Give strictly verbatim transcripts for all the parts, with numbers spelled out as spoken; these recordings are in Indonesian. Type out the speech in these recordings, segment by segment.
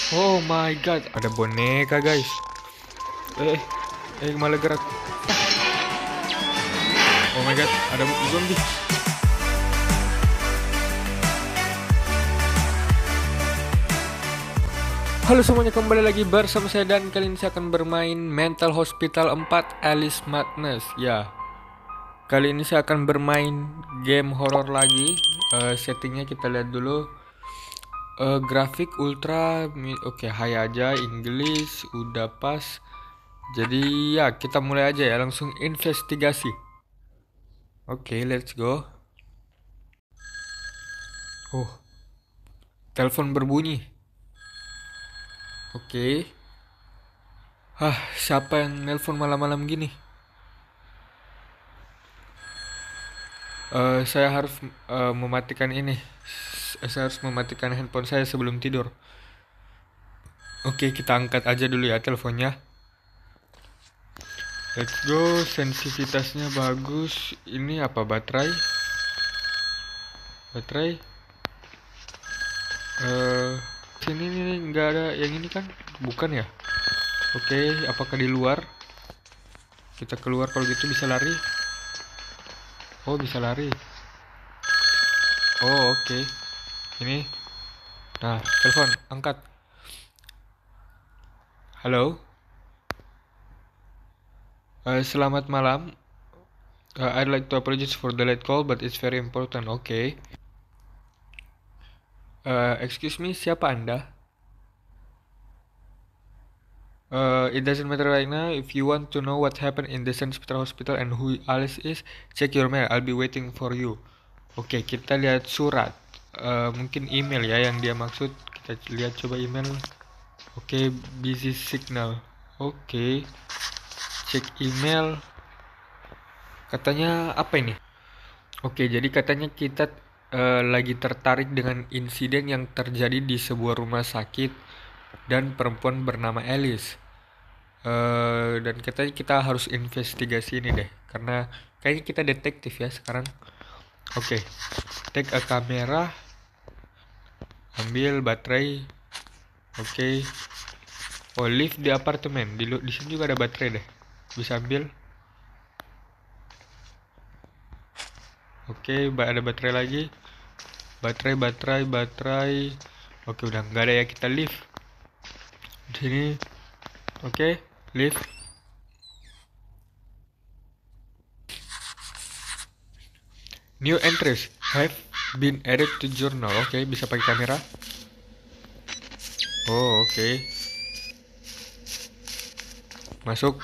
Oh my god, ada boneka guys. Eh, eh malah gerak. Oh my god, ada zombie. Halo semuanya, kembali lagi bersama saya dan kali ini saya akan bermain Mental Hospital empat Alice Madness. Ya, kali ini saya akan bermain game horror lagi. Uh, settingnya kita lihat dulu. Uh, grafik ultra, oke, okay, high aja, English udah pas. Jadi ya kita mulai aja ya, langsung investigasi. Oke, okay, let's go. Oh, telepon berbunyi. Oke. Okay. Hah, siapa yang nelpon malam-malam gini? Uh, saya harus uh, mematikan ini. Saya harus mematikan handphone saya sebelum tidur. Oke, okay, kita angkat aja dulu ya teleponnya. Let's go, sensitivitasnya bagus. Ini apa, baterai? Baterai? Uh, sini nih nggak ada yang ini kan? Bukan ya? Oke, okay, apakah di luar? Kita keluar, kalau gitu bisa lari. Oh, bisa lari. Oh, oke. Okay. Ini. Nah, telepon, angkat. Halo. Uh, selamat malam. Uh, I'd like to apologize for the late call, but it's very important. Oke. Okay. Uh, excuse me, siapa Anda? Uh, it doesn't matter right now. If you want to know what happened in the Saint Peter Hospital and who Alice is, check your mail. I'll be waiting for you. Oke, okay, kita lihat surat. Uh, mungkin email ya yang dia maksud. Kita lihat coba email. Oke, okay, busy signal. Oke, okay. Cek email. Katanya apa ini? Oke, okay, jadi katanya kita uh, lagi tertarik dengan insiden yang terjadi di sebuah rumah sakit dan perempuan bernama Alice. Uh, dan katanya kita harus investigasi ini deh, karena kayaknya kita detektif ya sekarang. Oke, okay. Take a kamera, ambil baterai. Oke, okay. Oh, leave di apartemen. Di, di sini juga ada baterai deh, bisa ambil. Oke, okay, ada baterai lagi. Baterai, baterai, baterai. Oke, okay, udah nggak ada ya, kita leave. Di sini. Oke, okay, leave. New entries have been added to journal. Oke, okay, bisa pakai kamera. Oh, oke. Okay. Masuk.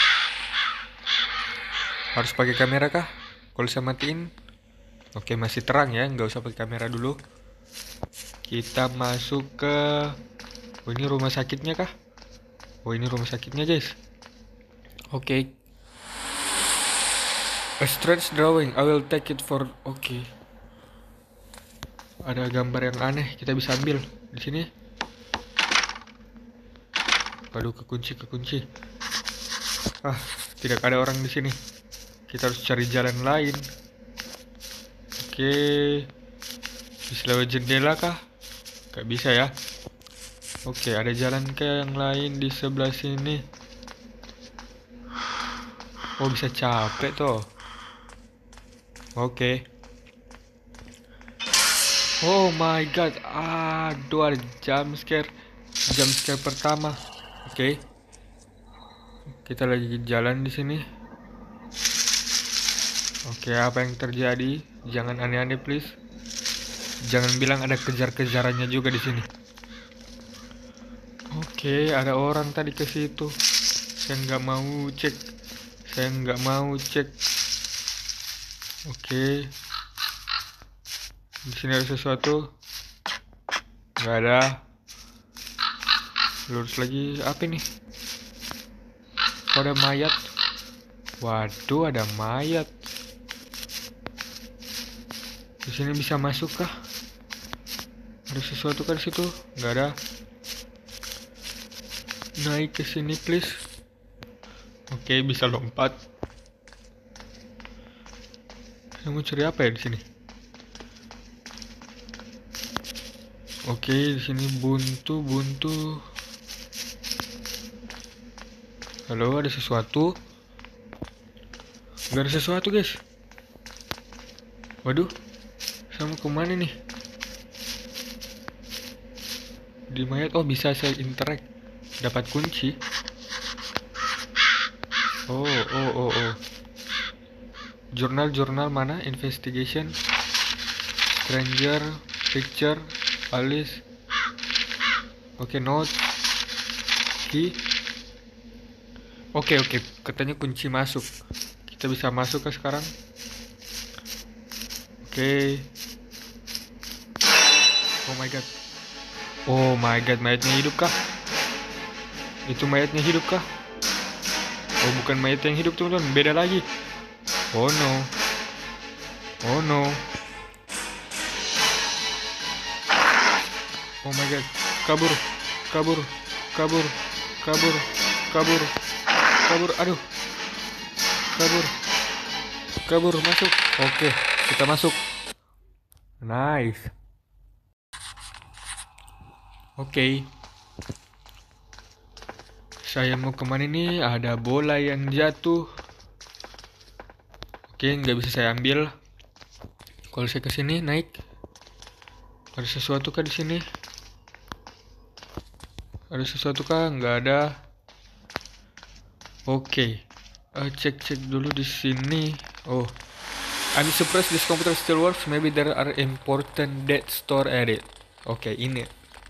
Harus pakai kamera kah? Kalau saya matiin. Oke, okay, masih terang ya, nggak usah pakai kamera dulu. Kita masuk ke. Oh, ini rumah sakitnya kah? Oh, ini rumah sakitnya guys. Oke. Okay. A strange drawing. I will take it for. Oke. Okay. Ada gambar yang aneh. Kita bisa ambil di sini. Aduh, kekunci, kekunci. Ah, tidak ada orang di sini. Kita harus cari jalan lain. Oke. Okay. Bisa lewat jendela kah? Gak bisa ya. Oke, okay, ada jalan ke yang lain di sebelah sini. Oh, bisa capek tuh. Oke. Okay. Oh my god. Aduh, ada jump scare. Jump scare pertama. Oke. Okay. Kita lagi jalan di sini. Oke, okay, apa yang terjadi? Jangan aneh-aneh please. Jangan bilang ada kejar-kejarannya juga di sini. Oke, okay, ada orang tadi ke situ. Saya nggak mau cek. Saya nggak mau cek. Oke. Okay. Di sini ada sesuatu. Nggak ada. Lurus lagi. Apa ini? Oh, ada mayat. Waduh, ada mayat. Di sini bisa masuk kah? Ada sesuatu kan di situ? Nggak ada. Naik ke sini please. Oke, bisa lompat. Saya mau cari apa ya di sini? Oke, di sini buntu, buntu. Halo, ada sesuatu? Gak ada sesuatu, guys. Waduh, sama kemana nih? Di mayat, oh bisa saya interact. Dapat kunci. Oh, oh, oh, oh. Jurnal-jurnal mana? Investigation, stranger, picture, Alice. Oke, okay, note, key. Oke, okay, oke, okay. Katanya kunci masuk. Kita bisa masuk ke sekarang. Oke. Okay. Oh my god. Oh my god, mayatnya hidup kah? Itu mayatnya hidup kah? Oh, bukan mayat yang hidup, teman-teman. Beda lagi. Oh no. Oh no. Oh my god. Kabur. Kabur. Kabur. Kabur. Kabur. Kabur. Aduh. Kabur. Kabur. Masuk. Oke. Kita masuk. Nice. Oke. Saya mau kemana nih? Ada bola yang jatuh. Oke, nggak bisa saya ambil. Kalau saya ke sini naik, ada sesuatu kah di sini? Ada sesuatu kah? Nggak ada. Oke, uh, cek cek dulu di sini. Oh, I'm surprised this computer still works. Maybe there are important data store edit. Oke, ini.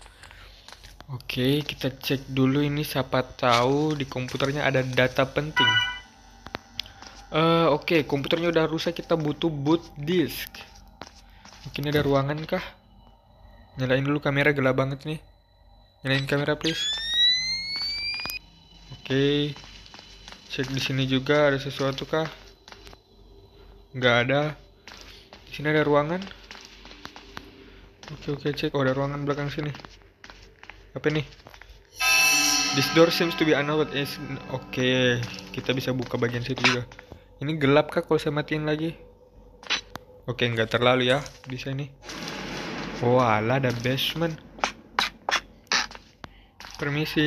Oke, kita cek dulu ini. Siapa tahu di komputernya ada data penting. Uh, Oke, okay, komputernya udah rusak, kita butuh boot disk. Mungkin ada ruangan kah? Nyalain dulu kamera, gelap banget nih. Nyalain kamera please. Oke, okay. Cek di sini juga ada sesuatu kah? Nggak ada. Di sini ada ruangan. Oke okay, oke okay, cek. Oh, ada ruangan belakang sini. Apa nih? This door seems to be unlocked. Oke, okay. Kita bisa buka bagian situ juga. Ini gelap kah kalau saya matiin lagi? Oke, nggak terlalu ya di sini. Oh, ala ada basement. Permisi.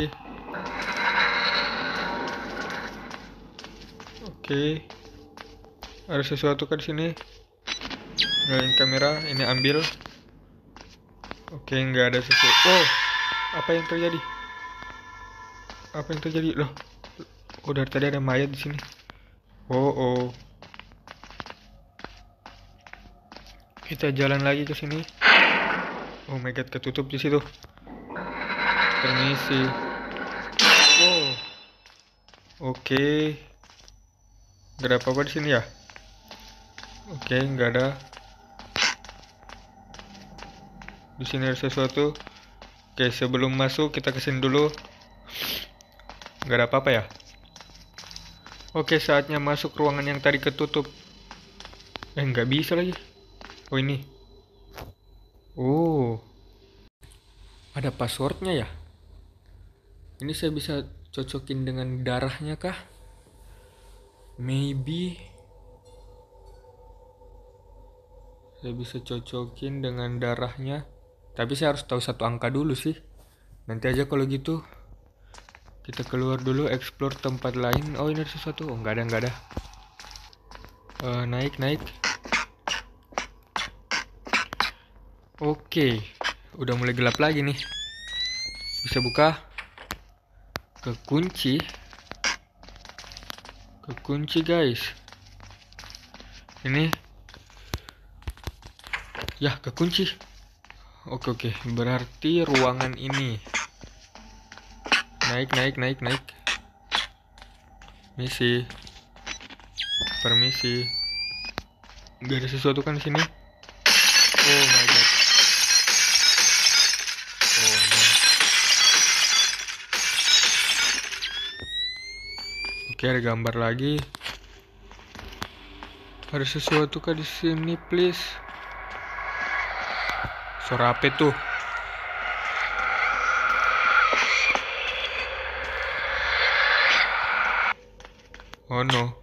Oke. Ada sesuatu kah di sini? Nyalain kamera, ini ambil. Oke, nggak ada sesuatu. Oh, apa yang terjadi? Apa yang terjadi? Loh. Oh, dari tadi ada mayat di sini. Oh, oh. Kita jalan lagi ke sini. Oh my god, ketutup di situ. Permisi. Oh. Oke. Okay. Gak ada apa-apa di sini ya? Oke, okay, nggak ada. Di sini ada sesuatu. Oke, okay, sebelum masuk kita kesini dulu. Gak ada apa-apa ya? Oke, saatnya masuk ruangan yang tadi ketutup. Eh, nggak bisa lagi. Oh, ini. Oh. Ada passwordnya ya? Ini saya bisa cocokin dengan darahnya kah? Maybe. Saya bisa cocokin dengan darahnya. Tapi saya harus tahu satu angka dulu sih. Nanti aja kalau gitu. Kita keluar dulu, explore tempat lain. Oh, ini ada sesuatu. Oh, nggak ada, nggak ada. Uh, naik, naik. Oke, udah mulai gelap lagi nih. Bisa buka. Kekunci. Kekunci guys. Ini. Ya, kekunci. Oke, oke. Berarti ruangan ini. Naik, naik, naik, naik. Misi. Permisi. Gak ada sesuatu kan di sini? Oh my god. Oh no. Oke, ada gambar lagi. Ada sesuatu kah di sini, please? Suara apa tuh? Oh no.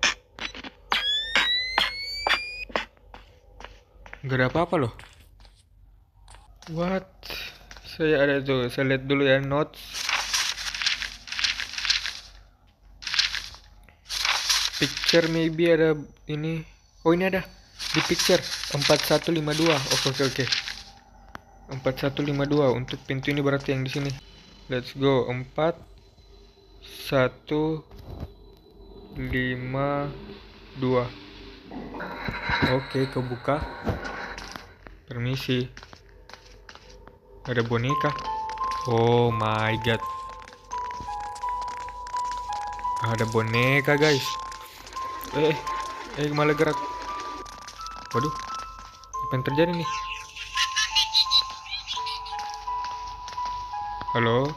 Gak ada apa-apa loh. What? Saya ada tuh, saya lihat dulu ya notes. Picture maybe ada ini. Oh ini ada di picture empat satu lima dua. Oke oke oke. empat satu lima dua untuk pintu ini berarti yang di sini. Let's go. empat satu lima dua. Oke, kebuka. Permisi. Ada boneka. Oh my god. Ada boneka, guys. Eh, eh malah gerak. Waduh. Apa yang terjadi nih? Halo?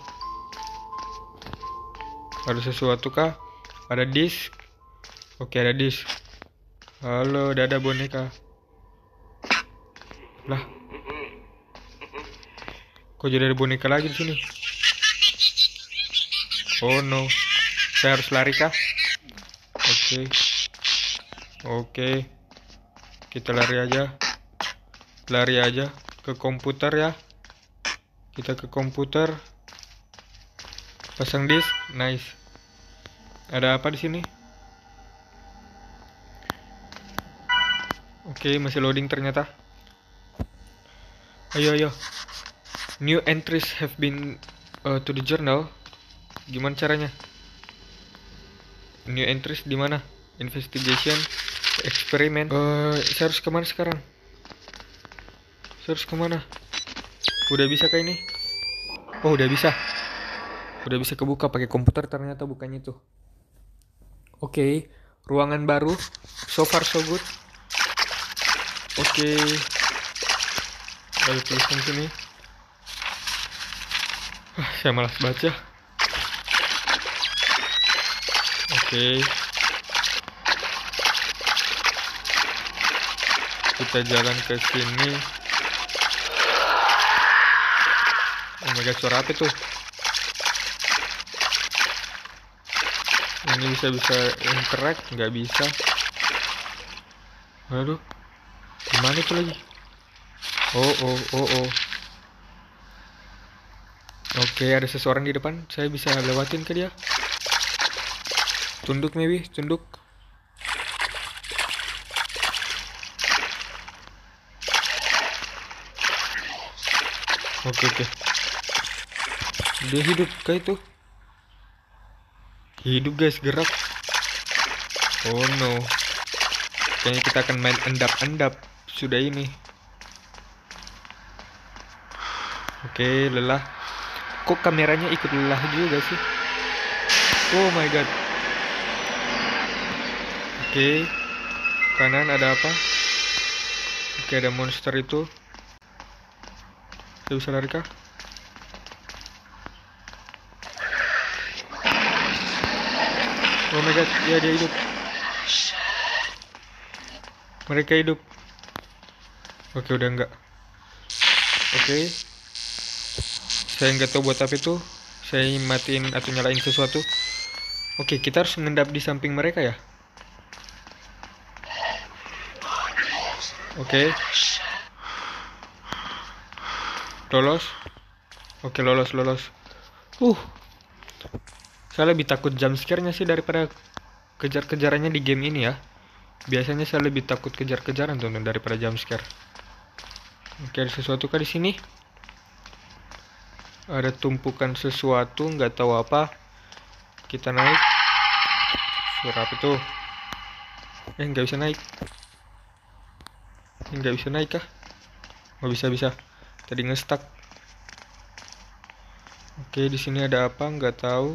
Ada sesuatu kah? Ada disk? Oke, ada disk. Halo, ada boneka. Lah. Kok jadi ada boneka lagi di sini? Oh no. Saya harus lari kah? Oke. Oke. Kita lari aja. Lari aja ke komputer ya. Kita ke komputer. Pasang disk. Nice. Ada apa di sini? Oke, masih loading ternyata. Ayo ayo. New entries have been uh, to the journal. Gimana caranya? New entries di mana? Investigation, experiment. Uh, saya harus kemana sekarang? Saya harus kemana? Udah bisa kah ini? Oh udah bisa. Udah bisa kebuka pakai komputer ternyata bukannya itu. Oke, okay. Ruangan baru. So far so good. Oke. Okay. Ada tulisan sini. Ah, saya malas baca. Oke. Okay. Kita jalan ke sini. Oh my god, suara apa tuh? Ini bisa-bisa interact, nggak bisa. Aduh. Gimana itu lagi? Oh, oh, oh, oh. Oke, ada seseorang di depan. Saya bisa lewatin ke dia. Tunduk maybe, tunduk. Oke, oke. Dia hidup kayak itu. Hidup guys, gerak. Oh no. Kayaknya kita akan main endap-endap. Sudah ini. Oke, lelah. Kok kameranya ikut lelah juga sih? Oh my god. Oke. Kanan ada apa? Oke, ada monster itu. Saya bisa lari kah? Oh my god, ya dia hidup. Mereka hidup. Oke, udah enggak. Oke. Saya nggak tahu buat apa itu. Saya matiin atau nyalain sesuatu. Oke, kita harus mengendap di samping mereka ya. Oke. Lolos. Oke, lolos, lolos. Uh. Saya lebih takut jump scare-nya sih daripada kejar-kejarannya di game ini ya. Biasanya saya lebih takut kejar-kejaran teman-teman daripada jump scare. Oke, ada sesuatu kah di sini? Ada tumpukan sesuatu, nggak tahu apa. Kita naik. Suara apa tuh? Eh, nggak bisa naik. Eh, nggak bisa naik kah? Nggak bisa bisa. Tadi nge-stuck. Oke, di sini ada apa? Nggak tahu.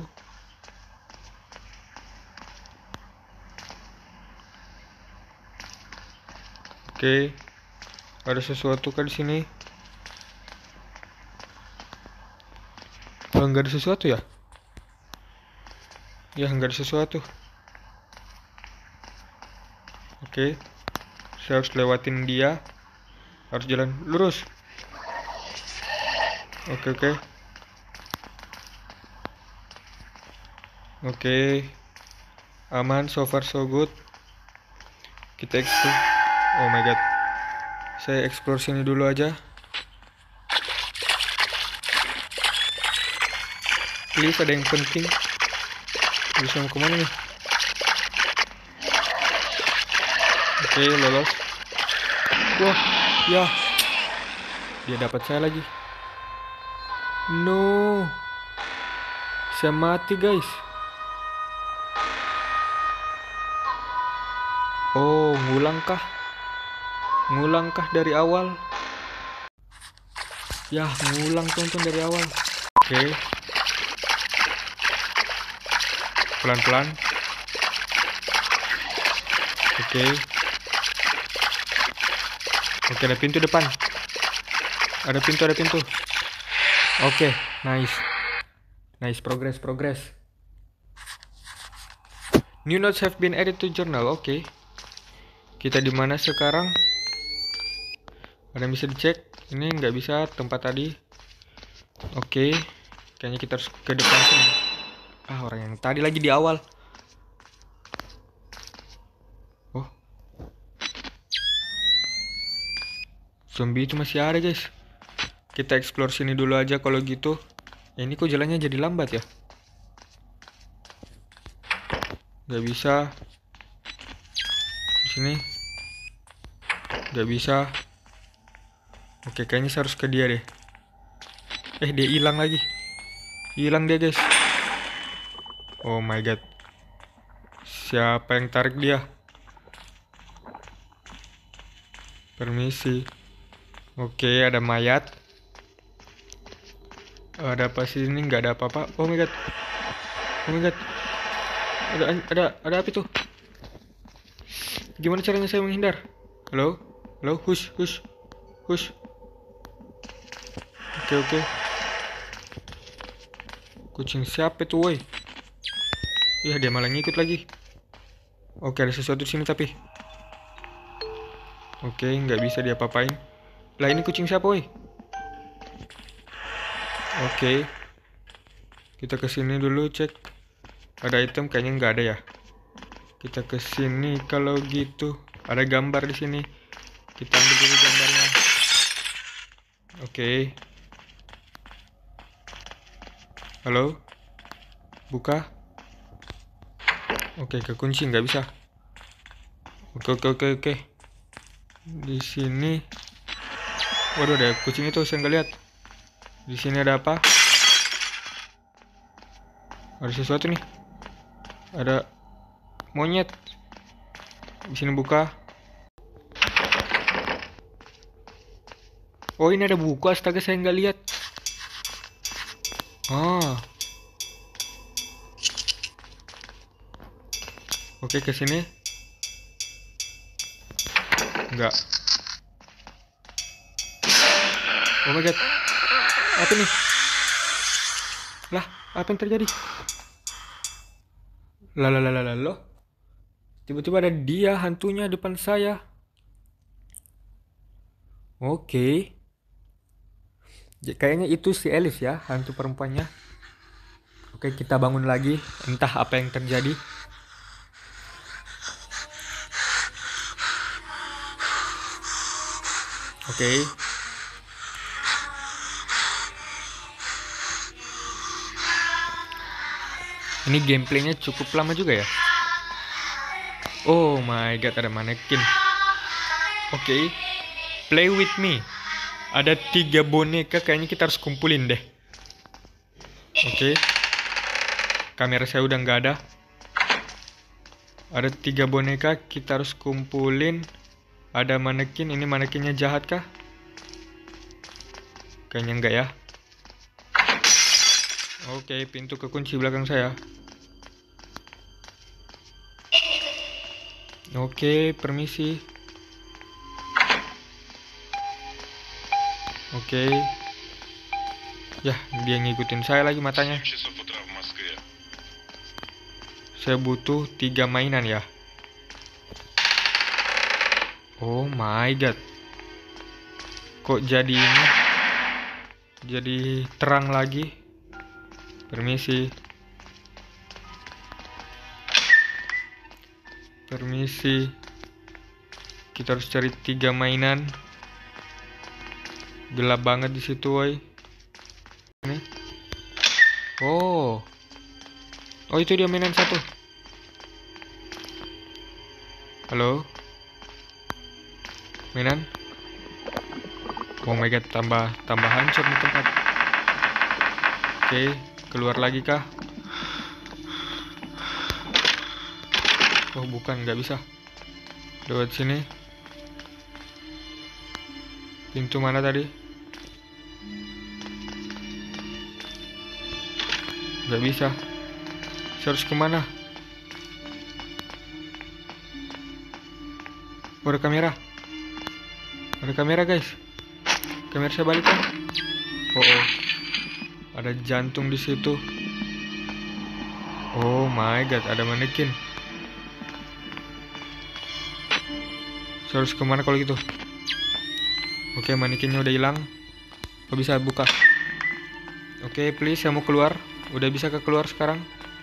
Oke. Ada sesuatu kah di sini? Oh, nggak ada sesuatu ya? Ya, nggak ada sesuatu. Oke. Saya harus lewatin dia. Harus jalan lurus. Oke, oke. Oke. Aman, so far so good. Kita explore. Oh my god. Saya explore sini dulu aja. Please, ada yang penting. Bisa mau kemana nih? Oke, lolos. Wah, ya. Dia dapat saya lagi. No. Saya mati, guys. Oh, ngulangkah? Ngulangkah dari awal? Ya, ngulang tonton dari awal. Oke. Pelan-pelan. Oke. Oke, ada pintu depan. Ada pintu, ada pintu. Oke, nice. Nice, progress, progress. New notes have been added to journal. Oke. Kita di mana sekarang? Ada yang bisa dicek? Ini nggak bisa, tempat tadi. Oke. Kayaknya kita harus ke depan sini. Ah, orang yang tadi lagi di awal. Oh. Zombie itu masih ada, guys. Kita explore sini dulu aja kalau gitu. Ya, ini kok jalannya jadi lambat ya? Gak bisa. Di sini. Gak bisa. Oke, kayaknya saya harus ke dia deh. Eh, dia hilang lagi. Hilang dia, guys. Oh my god. Siapa yang tarik dia? Permisi. Oke, ada mayat. Ada apa sih ini? Nggak ada apa-apa. Oh my god. Oh my god. Ada ada ada apa itu? Gimana caranya saya menghindar? Halo? Halo? Hush, hush. Hush. Oke, oke. Kucing siapa itu, woi? Iya, dia malah ngikut lagi. Oke, ada sesuatu di sini tapi. Oke, nggak bisa dia apa-apain. Lah, ini kucing siapa, woi? Oke. Kita ke sini dulu cek. Ada item kayaknya nggak ada ya. Kita ke sini kalau gitu. Ada gambar di sini. Kita ambil dulu gambarnya. Oke. Halo? Buka. Oke, kekunci nggak bisa. Oke, oke, oke, oke. Di sini. Waduh, ada kucing itu saya nggak lihat. Di sini ada apa? Ada sesuatu nih. Ada monyet. Di sini buka. Oh, ini ada buku. Astaga, saya nggak lihat. Ah. Oke, ke sini. Enggak. Oh my god. Apa nih? Lah, apa yang terjadi? Lah, lah, lah, lah, lah, loh. Tiba-tiba ada dia, hantunya depan saya. Oke. Ya, kayaknya itu si Elif ya, hantu perempuannya. Oke, kita bangun lagi. Entah apa yang terjadi. Oke. Ini gameplaynya cukup lama juga ya. Oh my god, ada manekin. Oke, okay. Play with me. Ada tiga boneka, kayaknya kita harus kumpulin deh. Oke. Okay. Kamera saya udah nggak ada. Ada tiga boneka, kita harus kumpulin. Ada manekin, ini manekinnya jahat kah? Kayaknya enggak ya. Oke, okay, pintu kekunci belakang saya. Oke, permisi. Oke. Ya, dia ngikutin saya lagi matanya. Saya butuh tiga mainan ya. Oh my god. Kok jadi ini? Jadi terang lagi. Permisi. Permisi. Kita harus cari tiga mainan. Gelap banget di situ, woi. Ini. Oh. Oh, itu dia mainan satu. Halo. Mainan. Oh my god, tambah tambah hancur nih tempat. Oke, keluar lagi kah? Oh, bukan, nggak bisa. Lewat sini. Pintu mana tadi? Nggak bisa. Saya harus kemana? Oh, ada kamera. Ada kamera, guys. Kamera saya balik kan? Oh, oh. Ada jantung di situ. Oh my god, ada manekin. Saya harus kemana kalau gitu? Oke, manekinnya udah hilang. Oh, bisa buka. Oke, please, saya mau keluar. Udah bisa ke keluar sekarang?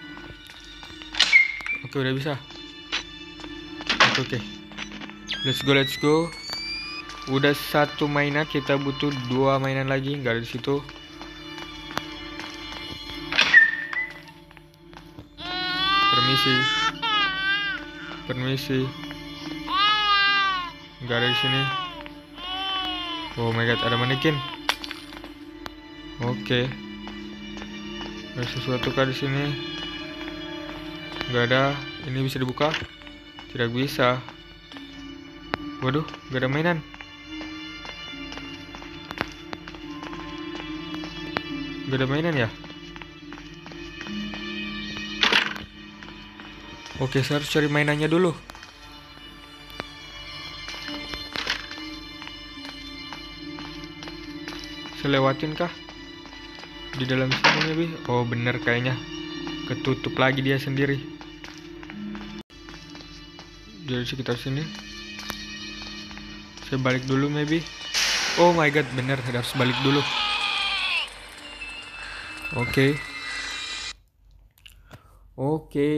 Oke, udah bisa. Oke, oke. Let's go, let's go. Udah satu mainan, kita butuh dua mainan lagi. Nggak ada di situ. Permisi. Permisi. Nggak ada di sini. Oh my god, ada manekin. Oke. Ada sesuatu kah di sini? Nggak ada. Ini bisa dibuka? Tidak bisa. Waduh, nggak ada mainan. Nggak ada mainan ya? Oke, saya harus cari mainannya dulu. Saya lewatin kah? Di dalam sini nih, oh bener kayaknya. Ketutup lagi dia sendiri. Jadi sekitar sini. Saya balik dulu maybe. Oh my god, bener, harus balik dulu. Oke. Okay. Oke. Okay.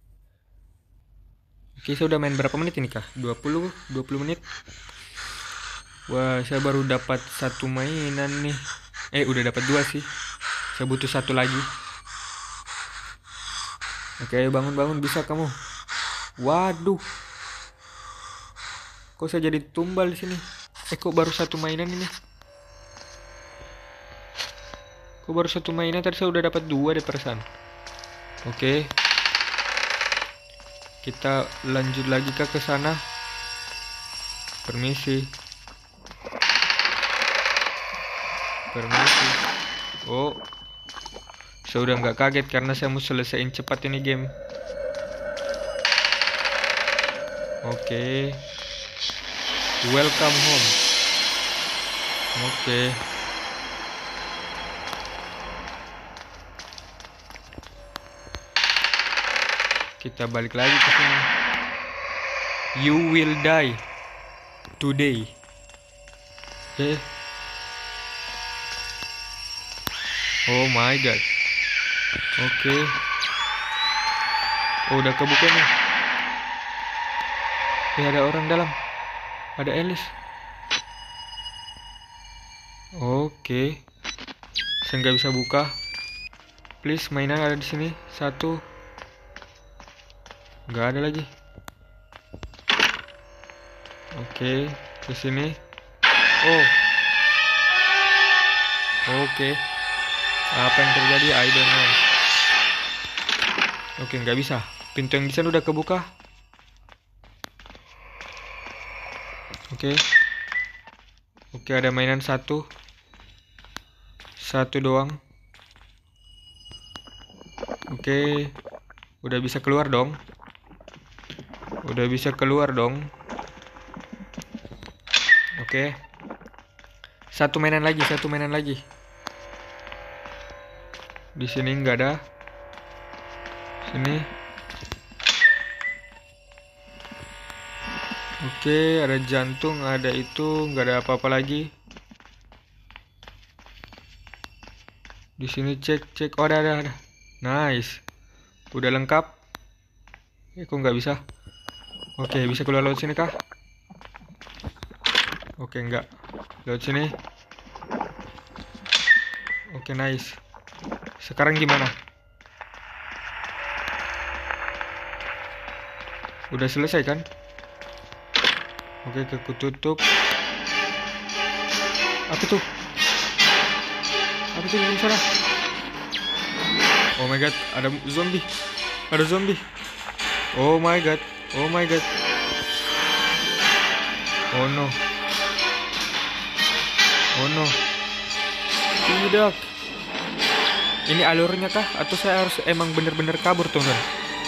Oke, saya udah main berapa menit ini kah? dua puluh, dua puluh menit. Wah, saya baru dapat satu mainan nih. Eh, udah dapat dua sih. Saya butuh satu lagi. Oke, bangun-bangun, bisa kamu. Waduh. Kok saya jadi tumbal di sini? Eh, kok baru satu mainan ini? Kok baru satu mainan? Tadi saya udah dapat dua deh perasaan. Oke. Kita lanjut lagi kah ke sana? Permisi. Permisi. Oh. Saya udah nggak kaget karena saya mau selesaiin cepat ini game. Oke. Welcome home. Oke. Kita balik lagi ke sini. You will die today. Eh. Oh my god. Oke. Oh, udah kebuka nih. Eh, ada orang dalam. Ada Alice. Oke. Saya nggak bisa buka. Please, mainan ada di sini. Satu. Nggak ada lagi. Oke, ke sini. Oh. Oke. Apa yang terjadi? I don't know. Oke, nggak bisa. Pintu yang di sana udah kebuka. Oke. Oke, ada mainan satu. Satu doang. Oke. Udah bisa keluar dong. Udah bisa keluar dong. Oke. Satu mainan lagi, satu mainan lagi. Di sini nggak ada. Sini. Oke, ada jantung, ada itu, nggak ada apa-apa lagi. Di sini cek, cek. Oh, ada, ada, ada. Nice. Udah lengkap. Eh, kok nggak bisa? Oke, bisa keluar lewat sini kah? Oke, nggak. Lewat sini. Oke, nice. Sekarang gimana? Udah selesai kan? Oke, aku tutup. Apa tuh? Apa tuh di sana? Oh my god, ada zombie. Ada zombie. Oh my god. Oh my god. Oh no. Oh no. Tidak. Ini alurnya kah? Atau saya harus emang bener-bener kabur, teman?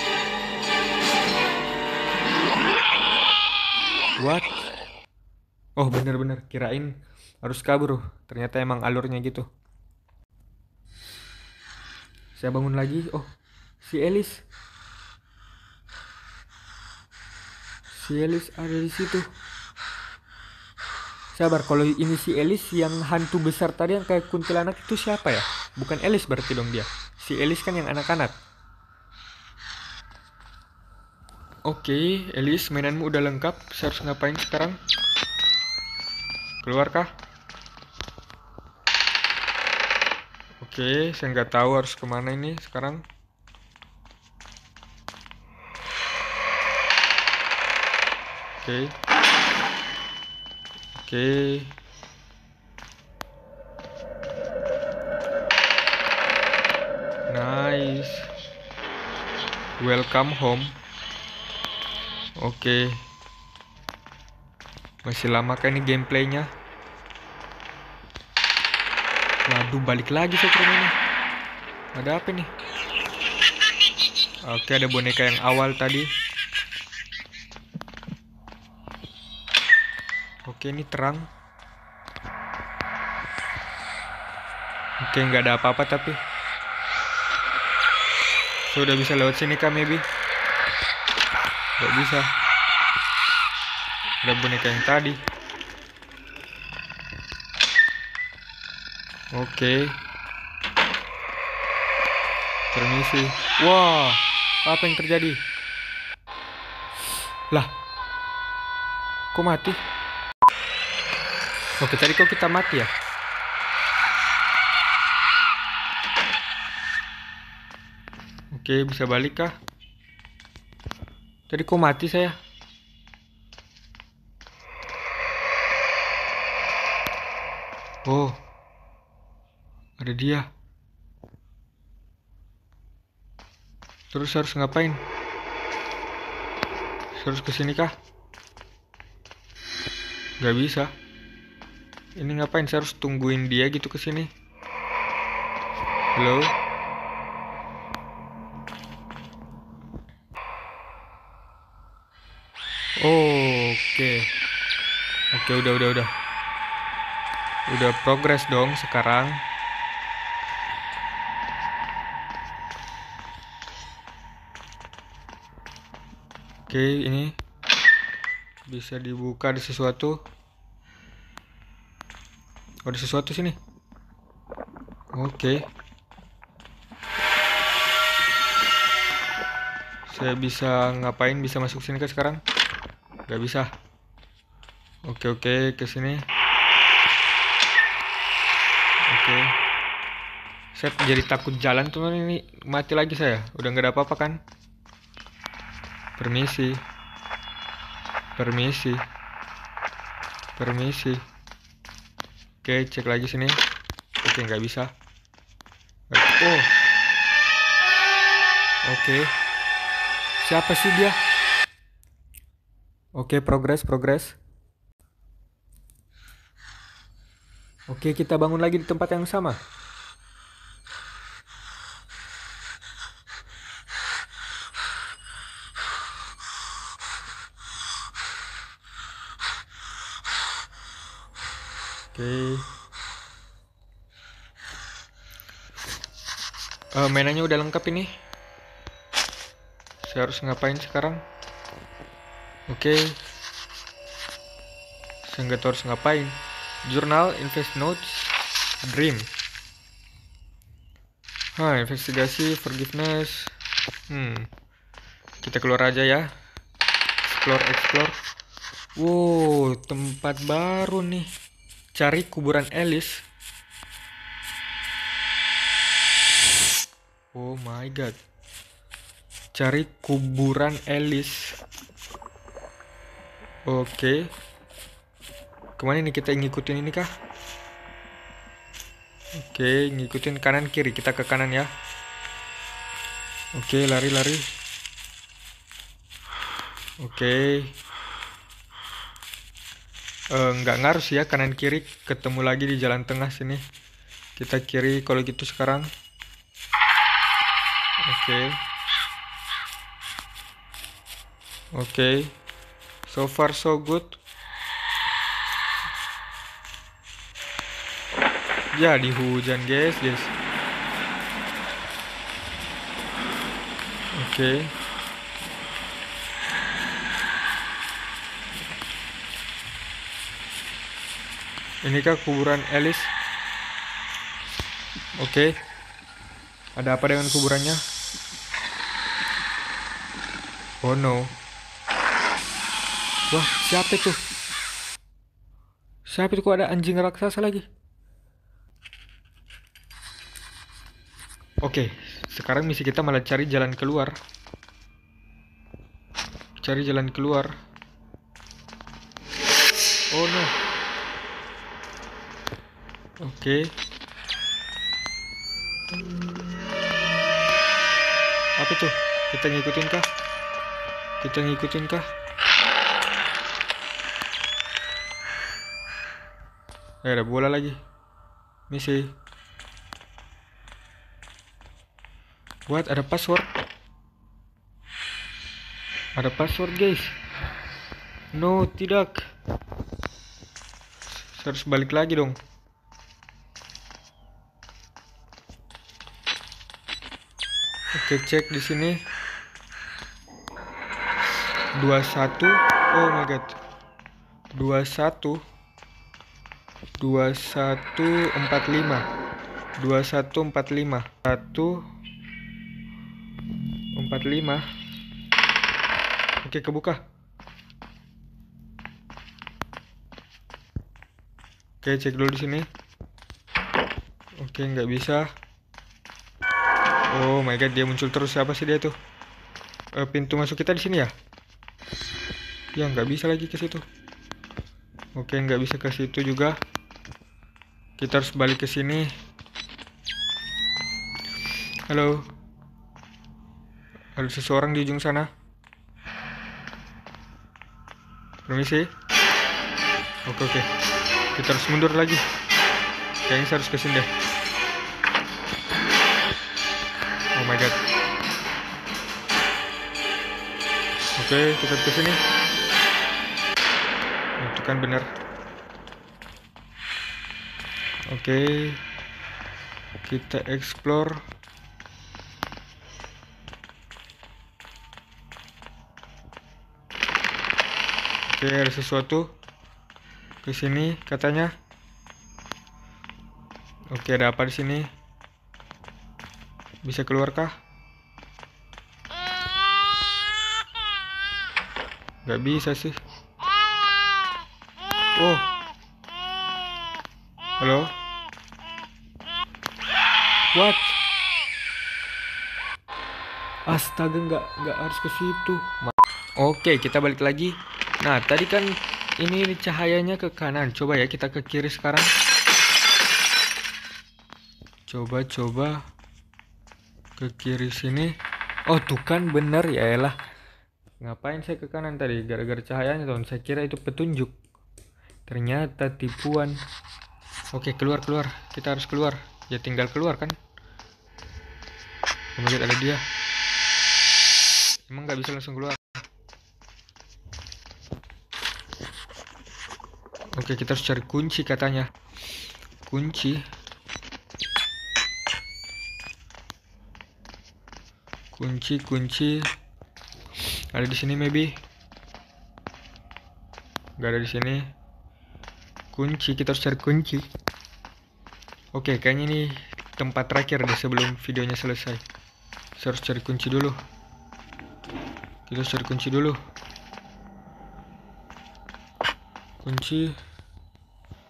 What? Oh bener-bener, kirain harus kabur. Ternyata emang alurnya gitu. Saya bangun lagi. Oh, si Alice. Si Alice ada di situ. Sabar, kalau ini si Alice yang hantu besar tadi yang kayak kuntilanak itu siapa ya? Bukan Alice berarti dong dia. Si Alice kan yang anak-anak. Oke, Alice, mainanmu udah lengkap. Saya harus ngapain sekarang? Keluarkah? Oke, saya nggak tahu harus kemana ini sekarang. Oke. Oke. Nice. Welcome home. Oke. Masih lama kan ini gameplaynya? Waduh, balik lagi saya ke rumah ini. Ada apa nih? Oke, ada boneka yang awal tadi. Oke, ini terang. Oke, nggak ada apa-apa tapi. Sudah bisa lewat sini kah, maybe? Nggak bisa. Ada boneka yang tadi. Oke. Permisi. Wah, apa yang terjadi? Lah, kok mati? Oke, tadi kok kita mati ya? Oke, bisa balik kah? Tadi kok mati saya? Oh, ada dia. Terus harus ngapain? Harus kesini kah? Gak bisa. Ini ngapain? Saya harus tungguin dia gitu kesini. Halo? Oh, oke. Oke, udah, udah, udah. Udah progres dong sekarang. Oke, ini bisa dibuka, ada sesuatu. Oh, ada sesuatu sini. Oke. Saya bisa ngapain? Bisa masuk sini ke sekarang? Gak bisa. Oke, oke, ke sini. Oke. Saya jadi takut jalan teman, ini mati lagi saya. Udah nggak ada apa-apa kan? Permisi. Permisi. Permisi. Oke, cek lagi sini. Oke, nggak bisa. Oh. Oke. Siapa sih dia? Oke, progres, progres. Oke, kita bangun lagi di tempat yang sama. Oke. Uh, mainannya udah lengkap ini. Saya harus ngapain sekarang? Oke. Saya nggak tahu harus ngapain. Jurnal, invest notes, dream. Hah, investigasi, forgiveness. Hmm. Kita keluar aja ya. Explore, explore. Wow, tempat baru nih. Cari kuburan Alice. Oh my god. Cari kuburan Alice. Oke. Kemana nih kita ngikutin ini kah? Oke, ngikutin kanan kiri. Kita ke kanan ya. Oke, lari-lari. Oke. Eh, nggak ngaruh sih ya kanan kiri. Ketemu lagi di jalan tengah sini. Kita kiri kalau gitu sekarang. Oke. Oke. So far so good. Ya, di hujan guys, guys. Oke. Inikah kuburan Alice? Oke. Ada apa dengan kuburannya? Oh no. Wah, siapa itu? Siapa itu, kok ada anjing raksasa lagi? Oke, sekarang misi kita malah cari jalan keluar. Cari jalan keluar. Oh no. Oke. Apa tuh? Kita ngikutin kah? Kita ngikutin kah? Eh, ada bola lagi. Misi. What? Ada password? Ada password guys. No, tidak. Harus balik lagi dong. Oke, cek di sini. dua puluh satu. Oh my god. dua puluh satu. dua puluh satu empat puluh lima. dua puluh satu empat puluh lima. satu empat puluh lima. Oke, kebuka. Oke, cek dulu di sini. Oke, nggak bisa. Oh my god, dia muncul terus. Siapa sih dia tuh? E, pintu masuk kita di sini ya? Ya, nggak bisa lagi ke situ. Oke, nggak bisa ke situ juga. Kita harus balik ke sini. Halo. Ada seseorang di ujung sana. Permisi. Oke, oke. Kita harus mundur lagi. Kayaknya saya harus ke sini deh. Oh my god. Oke, kita ke sini. Itu kan benar. Oke. Kita explore. Oke, ada sesuatu ke sini katanya. Oke, ada apa di sini? Bisa keluar kah? Gak bisa sih. Oh. Halo? What? Astaga, nggak nggak harus ke situ. Oke, kita balik lagi. Nah, tadi kan ini cahayanya ke kanan. Coba ya kita ke kiri sekarang. Coba coba ke kiri sini. Oh, tuh kan bener ya elah. Ngapain saya ke kanan tadi? Gara-gara cahayanya tuh. Saya kira itu petunjuk. Ternyata tipuan. Oke, keluar keluar. Kita harus keluar. Ya tinggal keluar kan. Kemudian ada dia. Emang nggak bisa langsung keluar. Oke, kita harus cari kunci katanya. Kunci. Kunci, kunci. Ada di sini maybe. Gak ada di sini. Kunci, kita harus cari kunci. Oke, kayaknya ini tempat terakhir deh sebelum videonya selesai. Saya harus cari kunci dulu. Kita harus cari kunci dulu. Kunci.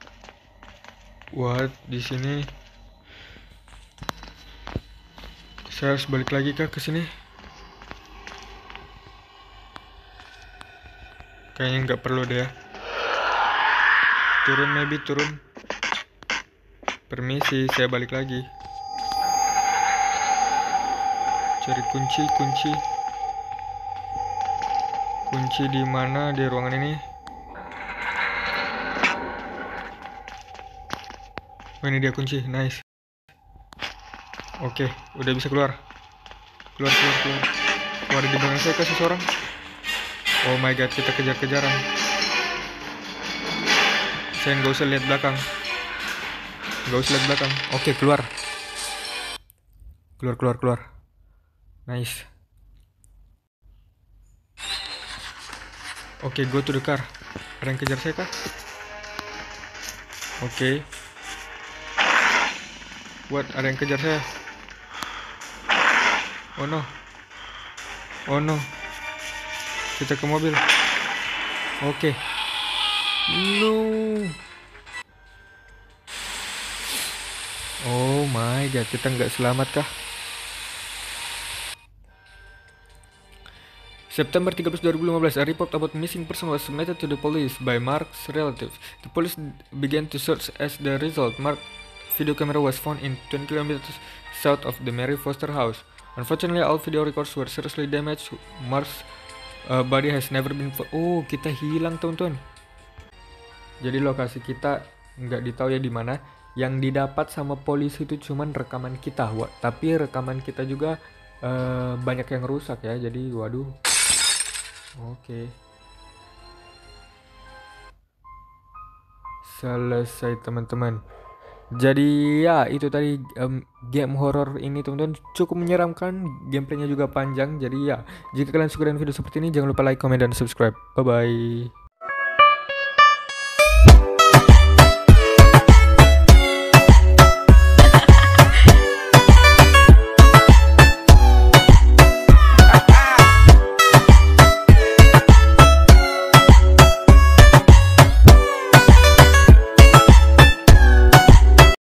What di sini? Saya harus balik lagi kah ke sini? Kayaknya nggak perlu deh ya. Turun, maybe turun. Permisi, saya balik lagi. Cari kunci, kunci. Kunci di mana di ruangan ini? Oh, ini dia kunci, nice. Oke, udah bisa keluar. Keluar, keluar, keluar. Keluar di belakang saya kasih seorang. Oh my god, kita kejar-kejaran. Saya nggak usah lihat belakang. Nggak usah lihat belakang. Oke, keluar. Keluar, keluar, keluar. Nice. Oke, go to the car. Ada yang kejar saya kah? Oke. What? Ada yang kejar saya. Oh no. Oh no. Kita ke mobil. Oke. No. Oh my god, kita nggak selamat kah? September tiga belas dua ribu lima belas, a report about missing person was submitted to the police by Mark's relatives. The police began to search. As the result, Mark's video camera was found in twenty kilometers south of the Mary Foster house. Unfortunately, all video records were seriously damaged. Mark's uh, body has never been found. Oh, kita hilang, teman-teman. Jadi lokasi kita nggak ditahu ya di mana. Yang didapat sama polisi itu cuman rekaman kita, Wah, tapi rekaman kita juga uh, banyak yang rusak ya. Jadi, waduh. Oke. Selesai, teman-teman. Jadi ya itu tadi um, game horror ini, teman-teman, cukup menyeramkan, gameplaynya juga panjang. Jadi ya, jika kalian suka dengan video seperti ini, jangan lupa like, comment, dan subscribe. Bye bye.